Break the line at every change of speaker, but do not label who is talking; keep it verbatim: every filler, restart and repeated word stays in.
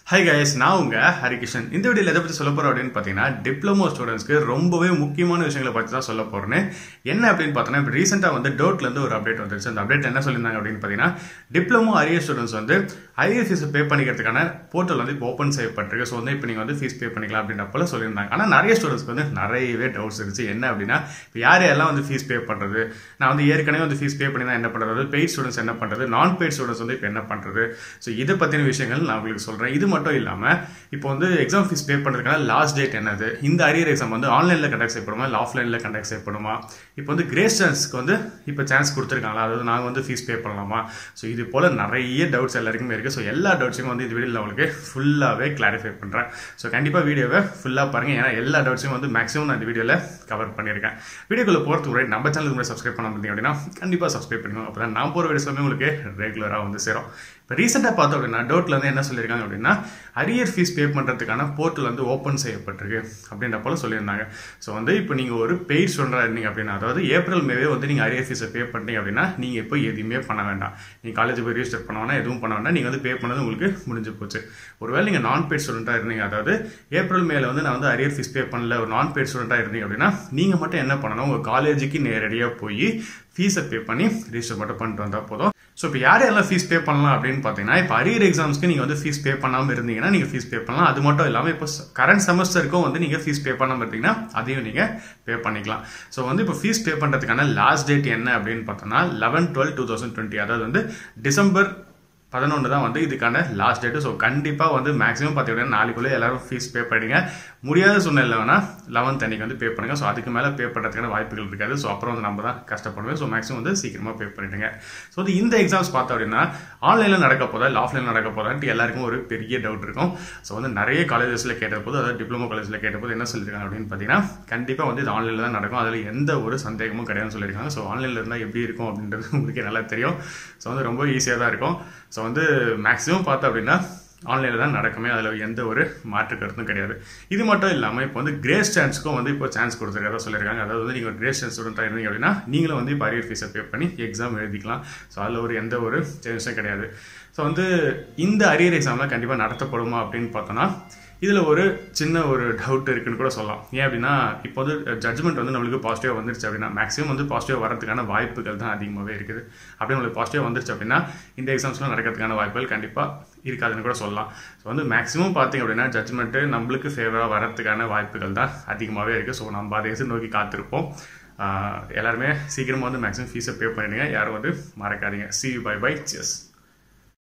Hi guys, நான் உங்க ஹரிகிருஷ்ணன். இந்த வீடியோல எதை பத்தி சொல்ல போறோம் அப்படின்னு பாத்தீங்கன்னா டிப்ளமோ ஸ்டூடெண்ட்ஸ்க்கு ரொம்பவே முக்கியமான விஷயங்களை பத்தி தான் சொல்ல போறேன். என்ன அப்படின்னு பார்த்தோன்னா இப்போ ரீசெண்டா வந்து டோட்ல இருந்து ஒரு அப்டேட் வந்துருச்சு. அந்த அப்டேட் என்ன சொல்லியிருந்தாங்க அப்படின்னு பாத்தீங்கன்னா டிப்ளமோ அரியர் ஸ்டூடெண்ட்ஸ் வந்து அரியர் ஃபீஸ் பே பண்ணிக்கிறதுக்கான போர்ட்டல் வந்து இப்போ ஓப்பன் செய்யப்பட்டிருக்கு. ஸோ வந்து இப்போ நீங்க வந்து ஃபீஸ் பே பண்ணிக்கலாம் அப்படின்றப்பல சொல்லியிருந்தாங்க. ஆனால் நிறைய ஸ்டூடெண்ட்ஸ்க்கு வந்து நிறையவே டவுட்ஸ் இருந்துச்சு. என்ன அப்படின்னா இப்போ யார் யாரெல்லாம் வந்து ஃபீஸ் பே பண்றது, நான் வந்து ஏற்கனவே வந்து ஃபீஸ் பே பண்ணி தான் என்ன பண்றது, பெய்ட் ஸ்டூடெண்ட்ஸ் என்ன பண்றது, நான் பெய்ட் ஸ்டூடெண்ட்ஸ் வந்து இப்போ என்ன பண்றது. ஸோ இதை பத்தின விஷயங்கள் நான் உங்களுக்கு சொல்றேன். இது மட்டும் இல்லாம இப்போ வந்து எக்ஸாம் ஃபீஸ் பே பண்றதுக்கான லாஸ்ட் டேட் என்னது, இந்த அரியர் எக்ஸாம் வந்து ஆன்லைன்ல கண்டக்ட் செய்யப்படுமா இல்லை ஆஃப்லைன்ல கண்டக்ட் செய்யப்படுமா, இப்போ வந்து கிரேஸ் சான்ஸ்க்கு வந்து இப்போ சான்ஸ் கொடுத்துருக்காங்களா, அதாவது நாங்கள் வந்து ஃபீஸ் பே பண்ணலாமா. ஸோ இது போல நிறைய டவுட்ஸ் எல்லாருக்குமே இருக்கு. ஸோ எல்லா டவுட்ஸையும் வந்து இந்த வீடியோவில் உங்களுக்கு ஃபுல்லாகவே கிளாரிஃபை பண்ணுறேன். ஸோ கண்டிப்பாக வீடியோவை ஃபுல்லாக பாருங்க. ஏன்னா எல்லா டவுட்ஸையும் வந்து மேக்ஸிமம் நான் இந்த வீடியோவில் கவர் பண்ணியிருக்கேன். வீடியோக்குள்ள போகிறதுக்கு முன்னாடி நம்ம சேனலுக்கு முன்னாடி சப்ஸ்கிரைப் பண்ண முடியும் அப்படின்னா கண்டிப்பாக சப்ஸ்கிரைப் பண்ணுவோம். அப்போ தான் நான் போகிற வீடியோஸ் எல்லாமே உங்களுக்கு ரெகுலராக வந்து சேரும். இப்போ ரீசெண்டாக பார்த்தோம் அப்படின்னா டோட்ல வந்து என்ன சொல்லியிருக்காங்க அப்படின்னா அரியர் ஃபீஸ் பே பண்ணுறதுக்கான போர்ட்டல் வந்து ஓப்பன் செய்யப்பட்டிருக்கு அப்படின்ற போல சொல்லியிருந்தாங்க. ஸோ வந்து இப்போ நீங்கள் ஒரு பெய்ட் ஸ்டூடெண்டாக இருந்தீங்க அப்படின்னா, அதாவது ஏப்ரல் மேவே வந்து நீங்கள் அரியர் ஃபீஸை பே பண்ணிட்டீங்க அப்படின்னா நீங்கள் இப்போ எதுவுமே பண்ண வேண்டாம். நீங்கள் காலேஜ் போய் ரிஜிஸ்டர் பண்ண வேணா, எதுவும் பண்ண வேண்டாம். நீங்கள் வந்து பே பண்ணது உங்களுக்கு முடிஞ்சு போச்சு. ஒருவேளை நீங்கள் நான் பெய்ட் ஸ்டூடெண்டாக இருந்தீங்க, அதாவது ஏப்ரல் மேல வந்து நான் வந்து அரியர் ஃபீஸ் பே பண்ணல, ஒரு நான் பெய்ட் ஸ்டூடெண்டாக இருந்தீங்க அப்படின்னா நீங்கள் மட்டும் என்ன பண்ணணும், உங்கள் காலேஜுக்கு நேரடியாக போய் ஃபீஸை பே பண்ணி ரிஜிஸ்டர் மட்டும் பண்ணிட்டு வந்தால் போதும். ஸோ இப்போ யார் யாரெல்லாம் ஃபீஸ் பே பண்ணலாம் அப்படின்னு பார்த்தீங்கன்னா, இப்போ அரியர் எக்ஸாம்ஸ்க்கு நீங்கள் வந்து ஃபீஸ் பே பண்ணாமல் இருந்தீங்கன்னா நீங்கள் ஃபீஸ் பே பண்ணலாம். அது மட்டும் இல்லாமல் இப்போ கரண்ட் செமஸ்டருக்கும் வந்து நீங்கள் ஃபீஸ் பே பண்ணாமல் இருந்தீங்கன்னா அதையும் நீங்கள் பே பண்ணிக்கலாம். ஸோ வந்து இப்போ ஃபீஸ் பே பண்ணுறதுக்கான லாஸ்ட் டேட் என்ன அப்படின்னு பார்த்தோம்னா eleven twelve two thousand twenty அதாவது வந்து டிசம்பர் பதினொன்று தான் வந்து இதுக்கான லாஸ்ட் டேட்டு. ஸோ கண்டிப்பாக வந்து மேக்ஸிமம் பார்த்தீங்கன்னா நாளைக்குள்ளே எல்லாரும் ஃபீஸ் பே பண்ணிங்க. முடியாத சூழ்நிலை வேணா லெவன்த் அன்னைக்கு வந்து பே பண்ணுங்க. ஸோ அதுக்கு மேலே பே பண்ணுறதுக்கான வாய்ப்புகள் இருக்காது. ஸோ அப்புறம் வந்து நம்ம தான் கஷ்டப்படுவேன். ஸோ மேக்ஸிமம் வந்து சீக்கிரமாக பே பண்ணிடுங்க. ஸோ வந்து இந்த எக்ஸாம்ஸ் பார்த்தோம் அப்படின்னா ஆன்லைனில் நடக்க போதா இல்லை ஆஃப்லைனில் நடக்க போதான்ட்டு எல்லாருக்கும் ஒரு பெரிய டவுட் இருக்கும். ஸோ வந்து நிறைய காலேஜஸில் கேட்ட போது, அதாவது டிப்ளமோ காலேஜில் கேட்ட போது என்ன சொல்லியிருக்காங்க அப்படின்னு பார்த்தீங்கன்னா கண்டிப்பாக வந்து இது ஆன்லைனில் தான் நடக்கும், அதில் எந்த ஒரு சந்தேகமும் கிடையாதுன்னு சொல்லியிருக்காங்க. ஸோ ஆன்லைனில் இருந்தால் எப்படி இருக்கும் அப்படின்றது உங்களுக்கே நல்லா தெரியும். ஸோ வந்து ரொம்ப ஈஸியாக தான் இருக்கும். ஸோ வந்து மேக்ஸிமம் பார்த்தோம் அப்படின்னா ஆன்லைனில் தான் நடக்குமே, அதில் எந்த ஒரு மாற்று கருத்தும் கிடையாது. இது மட்டும் இல்லாமல் இப்போ வந்து கிரேஸ் சான்ஸ்க்கும் வந்து இப்போ சான்ஸ் கொடுத்துருக்கதா சொல்லியிருக்காங்க. அதாவது வந்து நீங்கள் ஒரு கிரேஸ் சான்ஸ் ஸ்டூடெண்ட்டாக இருந்தீங்க அப்படின்னா நீங்களும் வந்து இப்போ அரியர் ஃபீஸை பே பண்ணி எக்ஸாம் எழுதிக்கலாம். ஸோ அதில் ஒரு எந்த ஒரு சேஞ்சஸும் கிடையாது. ஸோ வந்து இந்த அரியர் எக்ஸாம்லாம் கண்டிப்பாக நடத்தப்படுமா அப்படின்னு பார்த்தோன்னா இதில் ஒரு சின்ன ஒரு டவுட் இருக்குன்னு கூட சொல்லலாம். ஏன் அப்படின்னா இப்போ வந்து ஜட்ஜ்மெண்ட் வந்து நம்மளுக்கு பாசிட்டிவாக வந்துருச்சு அப்படின்னா மேக்ஸிமம் வந்து பாசிட்டிவாக வரதுக்கான வாய்ப்புகள் தான் அதிகமாகவே இருக்குது. அப்படியே நம்மளுக்கு பாசிட்டிவாக வந்துருச்சு அப்படின்னா இந்த எக்ஸாம்ஸ்லாம் நடக்கிறதுக்கான வாய்ப்புகள் கண்டிப்பாக இருக்காதுன்னு கூட சொல்லலாம். ஸோ வந்து மேக்ஸிமம் பார்த்தீங்க அப்படின்னா ஜட்ஜ்மெண்ட்டு நம்மளுக்கு ஃபேவராக வரதுக்கான வாய்ப்புகள் தான் அதிகமாகவே இருக்குது. ஸோ நம்ம அதை எதிர் நோக்கி காத்திருப்போம். எல்லாருமே சீக்கிரமாக வந்து மேக்ஸிமம் ஃபீஸை பே பண்ணிடுங்க. யாரும் வந்து மறக்காதீங்க. See you, bye bye, cheers.